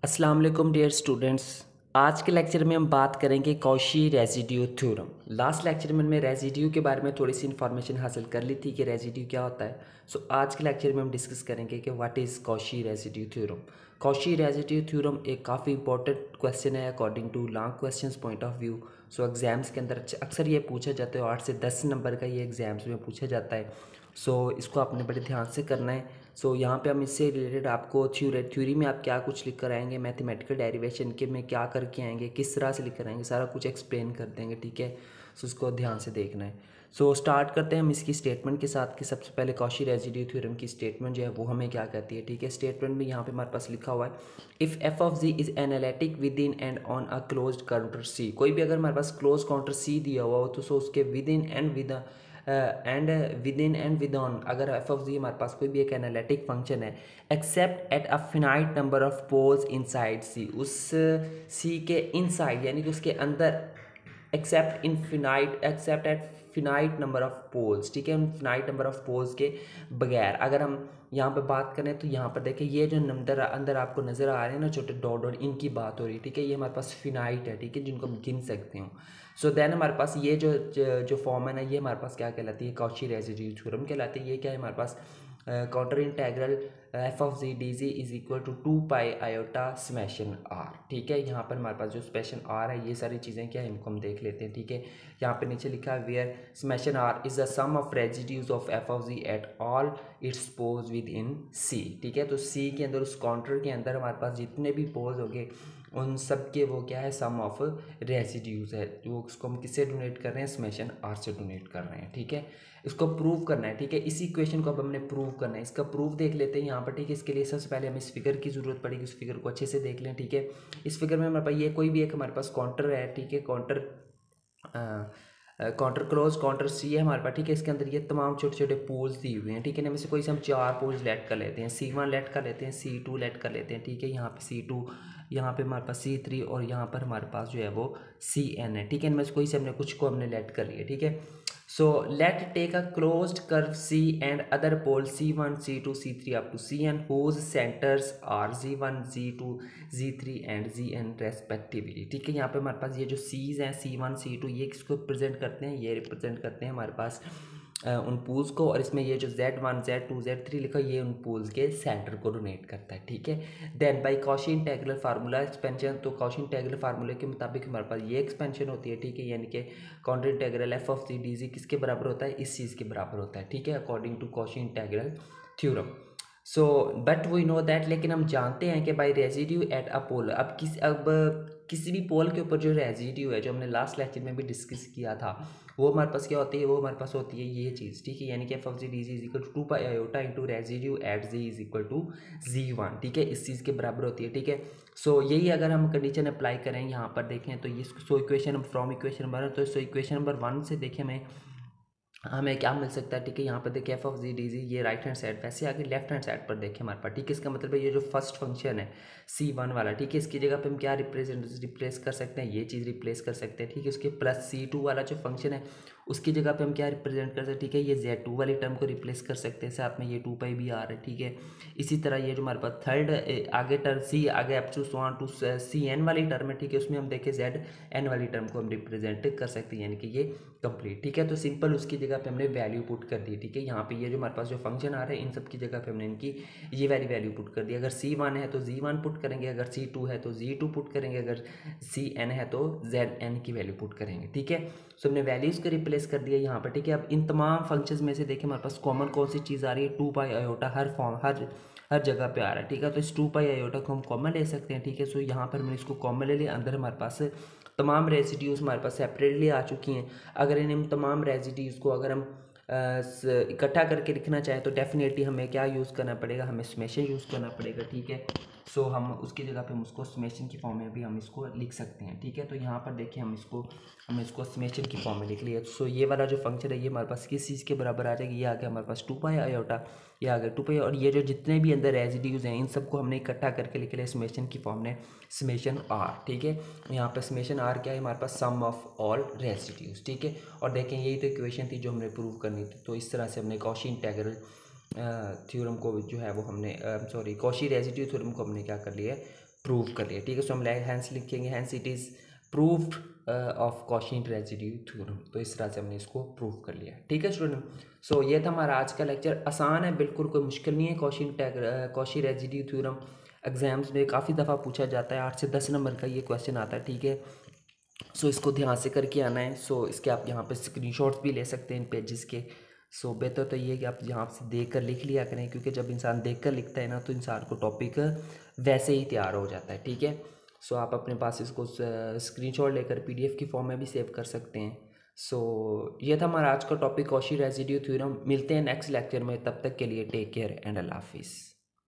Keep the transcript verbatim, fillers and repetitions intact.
अस्सलाम वालेकुम dear students. आज के लेक्चर में हम बात करेंगे Cauchy residue theorem. Last lecture में मैं रेजिड्यू के बारे में थोड़ी सी इन्फॉर्मेशन हासिल कर ली थी कि रेजिड्यू क्या होता है। सो so, आज के लेक्चर में हम डिस्कस करेंगे कि what is Cauchy residue theorem. Cauchy residue theorem एक काफ़ी इंपॉर्टेंट क्वेश्चन है according to long questions point of view. So exams के अंदर अक्सर ये पूछा जाता है, आठ से दस नंबर का ये एग्ज़ाम्स में पूछा जाता है। सो so, इसको आपने बड़े ध्यान से करना है। सो so, यहाँ पे हम इससे रिलेटेड आपको थ्योरी थ्योरी में आप क्या कुछ लिख कर आएंगे, मैथमेटिकल डेरिवेशन के में क्या करके आएंगे, किस तरह से लिख कर आएंगे, सारा कुछ एक्सप्लेन कर देंगे। ठीक है, सो so, उसको ध्यान से देखना है। सो so, स्टार्ट करते हैं हम इसकी स्टेटमेंट के साथ कि सबसे पहले कॉशी रेजिड्यू थ्योरम की स्टेटमेंट जो है वो हमें क्या कहती है। ठीक है, स्टेटमेंट में यहाँ पे हमारे पास लिखा हुआ है, if f of z is analytic within and on a closed contour C. कोई भी अगर हमारे पास क्लोज काउंटर सी दिया हुआ हो तो सो उसके within and with and within and with on, अगर एफ ऑफ जी हमारे पास कोई भी एक एनालिटिक फंक्शन है, except at a finite number of poles inside C, उस सी के इनसाइड यानी कि उसके अंदर, except infinite except at finite number of poles. ठीक है, फिनाइट नंबर ऑफ पोल्स के बगैर अगर हम यहाँ पे बात करें तो यहाँ पर देखें ये जो नंबर अंदर आपको नज़र आ रहे हैं ना छोटे डॉट डॉट, इनकी बात हो रही है। ठीक है, ये हमारे पास फिनाइट है, ठीक है, जिनको हम गिन सकते हो। सो देन हमारे पास ये जो जो फॉर्म है ना, ये हमारे पास क्या कहलाती है, कॉची रेजिड्यू थ्योरम कहलाती है। ये क्या है हमारे पास, contour integral f of z d z is equal to two pi iota summation R. ठीक है, यहाँ पर हमारे पास जो स्मैशन आर है, ये सारी चीज़ें क्या है इनको हम देख लेते हैं। ठीक है, यहाँ पे नीचे लिखा है where summation R is the sum of residues of f of z at all its poles within C. ठीक है, तो सी के अंदर, उस काउंटर के अंदर हमारे पास जितने भी पोज होंगे उन सब के वो क्या है, सम ऑफ रेजिड्यूज है। वो उसको हम किससे डोनेट कर रहे हैं, स्मैशन आर से डोनेट कर रहे हैं। ठीक है, इसको प्रूव करना है। ठीक है, इसी इक्वेशन को अब हमने प्रूव करना है। इसका प्रूफ देख लेते हैं यहाँ पर। ठीक है, इसके लिए सबसे पहले हमें इस फिगर की ज़रूरत पड़ेगी, उस फिगर को अच्छे से देख लें। ठीक है, इस फिगर में हमारे पास ये कोई भी एक हमारे पास काउंटर है। ठीक है, contour contour close contour C है हमारे पास। ठीक है, इसके अंदर ये तमाम छोटे छोटे पोल्स दिए हुए हैं। ठीक है, इनमें से कोई से हम चार पोल्स लेट कर लेते हैं, सी वन लेट कर लेते हैं, सी टू लेट कर लेते हैं। ठीक है, यहाँ पे सी टू, यहाँ पे हमारे पास सी थ्री और यहाँ पर हमारे पास जो है वो सी एन है। ठीक है, इनमें से कोई से हमने कुछ को हमने लेट कर लिया। ठीक है, so let take a closed curve C and other poles C one, C two, C three up to Cn whose centers are Z one, Z two, Z three and Zn respectively। ठीक है, यहाँ पे हमारे पास ये जो C's हैं C one, C two, ये किसको रिप्रेजेंट करते हैं, ये रिप्रेजेंट करते हैं हमारे पास उन पोल्स को, और इसमें ये जो Z one, Z two, Z three लिखा है ये उन पोल्स के सेंटर को डोनेट करता है। ठीक है, then by Cauchy integral formula expansion, तो कॉशी इंटेग्रल फार्मूले के मुताबिक हमारे पास ये एक्सपेंशन होती है। ठीक है, यानी कि contour integral f of C d z किसके बराबर होता है, इस चीज़ के बराबर होता है। ठीक है, according to Cauchy integral theorem. So but we know that, लेकिन हम जानते हैं कि by residue at a pole, अब किस अब किसी भी पोल के ऊपर जो रेजिड्यू है, जो हमने लास्ट लेक्चर में भी डिस्कस किया था, वो हमारे पास क्या होती है, वो हमारे पास होती है ये चीज़। ठीक है, यानी कि f of z d z is equal to two pi iota into residue at z is equal to z one. ठीक है, इस चीज़ के बराबर होती है। ठीक है, सो so, यही अगर हम कंडीशन अप्लाई करें यहाँ पर देखें तो ये so equation from equation number, तो सो इक्वेशन नंबर वन से देखें हमें हमें क्या मिल सकता है। ठीक है, यहाँ पर देखिए f of z d z, ये राइट हैंड साइड, वैसे आगे लेफ्ट हैंड साइड पर देखिए हमारे पास। ठीक है, इसका मतलब है ये जो फर्स्ट फंक्शन है सी वन वाला, ठीक है, इसकी जगह पे हम क्या रिप्रेजेंट रिप्लेस कर सकते हैं, ये चीज़ रिप्लेस कर सकते हैं। ठीक है, उसके प्लस सी टू वाला जो फंक्शन है उसकी जगह पे हम क्या रिप्रेजेंट कर सकते हैं, ठीक है, ये जेड टू वाली टर्म को रिप्लेस कर सकते हैं, साथ में ये टू पाई भी आ रहा है। ठीक है, इसी तरह ये जो हमारे पास थर्ड आगे टर्म सी आगे up to so to C n वाली टर्म है, ठीक है, उसमें हम देखें जेड एन वाली टर्म को हम रिप्रेजेंट कर सकते हैं, यानी कि ये कंप्लीट। ठीक है, तो सिंपल उसकी जगह पे हमने वैल्यू पुट कर दी। ठीक है, यहाँ पे ये जो हमारे पास जो फंक्शन आ रहे हैं इन सब की जगह पे हमने इनकी ये वाली वैल्यू पुट कर दी। अगर सी वन है तो जी वन पुट करेंगे, अगर सी टू है तो जी टू पुट करेंगे, अगर सी एन है तो जेड एन की वैल्यू पुट करेंगे। ठीक है, सो हमने वैल्यूज़ को रिप्लेस कर दिया यहाँ पर। ठीक है, अब इन तमाम फंक्शंस में से देखिए हमारे पास कॉमन कौन सी चीज़ आ रही है, टू पाई आयोटा हर फॉर्म हर हर जगह पे आ रहा है। ठीक है, तो इस टू पाई आयोटा को हम कॉमन ले सकते हैं। ठीक है, सो यहाँ पर हमने इसको कॉमन ले लिया, अंदर हमारे पास तमाम रेसिड्यूज हमारे पास सेपरेटली आ चुकी हैं। अगर इन तमाम रेसिड्यूज को अगर हम इकट्ठा करके लिखना चाहें तो डेफिनेटली हमें क्या यूज़ करना पड़ेगा, हमें समेशन यूज़ करना पड़ेगा। ठीक है, सो so, हम उसकी जगह पे हम उसको समेशन की फॉर्म में भी हम इसको लिख सकते हैं। ठीक है, तो यहाँ पर देखिए हम इसको हम इसको समेशन की फॉर्म में लिख लिया। सो so, ये वाला जो फंक्शन है ये हमारे पास किस चीज़ के बराबर आ जाएगी, ये आ गया हमारे पास टू पाई आयोटा, ये आ गया टू पाई, और ये जो जितने भी अंदर रेजिड्यूज हैं इन सबको हमने इकट्ठा करके लिख लिया समेशन की फॉर्म में, समेशन आर। ठीक है, यहाँ पर समेशन आर क्या है हमारे पास, सम ऑफ ऑल रेजिड्यूज। ठीक है, और देखें यही तो इक्वेशन थी जो हमने प्रूव करनी थी। तो इस तरह से हमने कॉशी इंटेग्रल थ्योरम को जो है वो हमने सॉरी कॉशी रेजिड्यू थ्योरम को हमने क्या कर लिया है, प्रूव कर लिया। ठीक है, सो हम हैंस लिखेंगे hence it is proved of Cauchy residue theorem. तो इस तरह से हमने इसको प्रूव कर लिया। ठीक है स्टूडेंट, सो ये था हमारा आज का लेक्चर। आसान है बिल्कुल, कोई मुश्किल नहीं है। Cauchy Cauchy residue theorem exams में काफ़ी दफ़ा पूछा जाता है, आठ से दस नंबर का ये क्वेश्चन आता है। ठीक है, सो इसको ध्यान से करके आना है। सो इसके आप यहाँ पे स्क्रीनशॉट्स भी ले सकते हैं इन पेजेस के। सो बेहतर तो ये है कि आप यहाँ से देख कर लिख लिया करें, क्योंकि जब इंसान देख कर लिखता है ना तो इंसान को टॉपिक वैसे ही तैयार हो जाता है। ठीक है, सो आप अपने पास इसको स्क्रीनशॉट लेकर पीडीएफ की फॉर्म में भी सेव कर सकते हैं। सो ये था हमारा आज का टॉपिक कॉशी रेजिड्यू थ्योरम। मिलते हैं नेक्स्ट लेक्चर में, तब तक के लिए टेक केयर एंड अल्लाह हाफिज़।